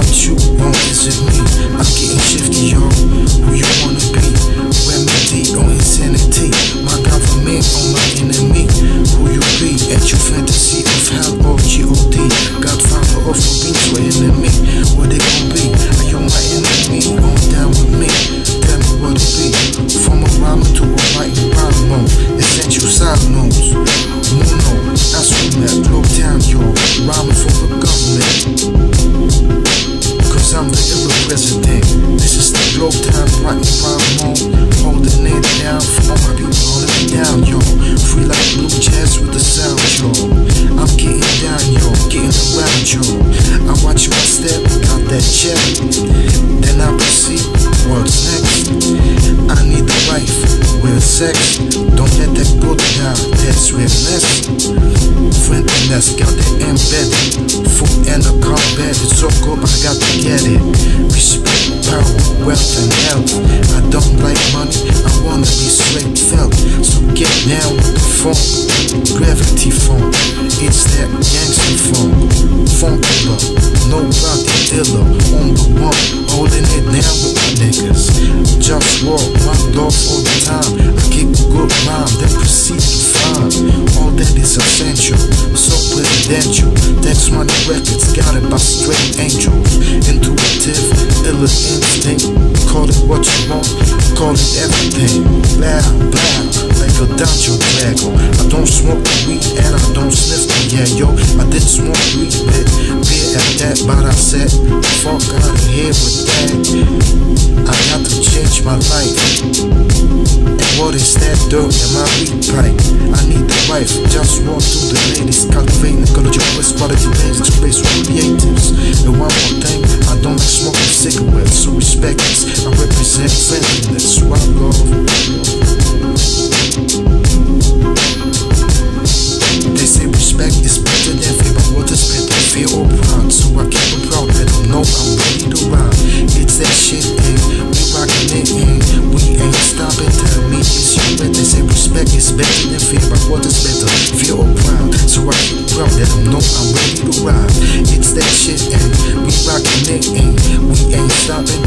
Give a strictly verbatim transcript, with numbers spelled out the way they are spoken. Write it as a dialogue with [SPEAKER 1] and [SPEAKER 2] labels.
[SPEAKER 1] about you, or is it me? I'm getting shifty, yo. Who you wanna be? Remedy or insanity? My government or my enemy? Who you be? At your fantasy of hell or G O D? Godfather of a beat or enemy? What they gon' be? Are you my enemy? On down with me? Tell me what it be. From a rhymer to a writing rhyme mode. Essential side notes. Muno, that's what met. Globe down, yo. Rhyming for the government. Cause I'm the ill president. This is the globe time, writing rhyme mode. Holding it down for all my people holding me down, yo. Free like blue jazz with the sound, yo. I'm getting down, yo. Getting around, yo. I watch my step, got that check. Then I proceed, what's next? I need a wife with sex. Don't let that go down, that's realness. Friendliness, got that embedded. Food and a combat, it's so good, but I got to get it. Respect, power, wealth, and health. I don't like money, I wanna be straight felt. So get down with the phone, gravity phone. It's that gangster phone. Funkula, no rocky dealer. On the one, holding it down with my niggas. JustWar, my dog all the time. I kick a good rhyme, then proceed to find all that is essential. So presidential, Dex Money Records, got it by straight angels. Intuitive, illa instinct. Call it what you want, call it everything. Blah, blah, like a dungeon dragon. I don't smoke weed and I don't sniff the yeah, yo. I did smoke weed, but beer at that, but I said, fuck out of here with that. I got to change my life. And what is that dirt in my weed pipe? I need the wife, just walk through the ladies. Cultivating ecology, quality basics, space for creatives. And one more thing, I don't like smoking cigarettes, so respect this. I represent friendliness, one love. They say respect is better than fear, but what is better, fear or pride? So I keep it proud, let them know I'm ready to ride. It's that shit, eh? We rockin' it, eh? We ain't stopping, tell me it's you, but they say respect is better than fear, but what is better, fear or pride? So I keep it proud, let them know I'm ready to ride. It's that shit, eh? We rockin' it, eh? We ain't stopping,